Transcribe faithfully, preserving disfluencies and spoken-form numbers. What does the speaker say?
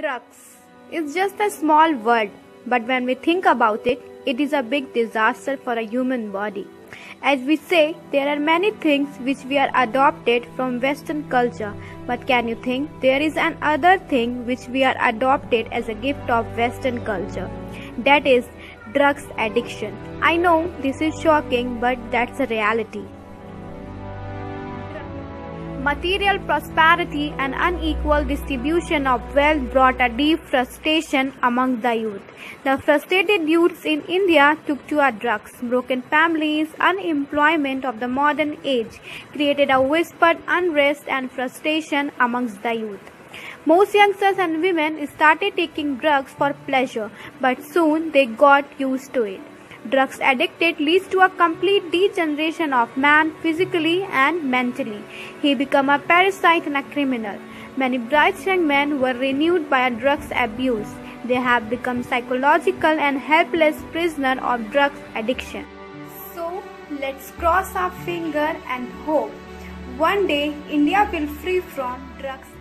Drugs is just a small word, but when we think about it, it is a big disaster for a human body. As we say, there are many things which we are adopted from Western culture, but can you think there is another thing which we are adopted as a gift of Western culture? That is drugs addiction. I know this is shocking, but that's a reality. Material prosperity and unequal distribution of wealth brought a deep frustration among the youth. The frustrated youths in India took to our drugs. Broken families, unemployment of the modern age created a whispered unrest and frustration amongst the youth. Most youngsters and women started taking drugs for pleasure, but soon they got used to it. Drugs addicted leads to a complete degeneration of man physically and mentally. He became a parasite and a criminal. Many bright young men were renewed by a drugs abuse. They have become psychological and helpless prisoners of drugs addiction. So let's cross our finger and hope one day India will free from drugs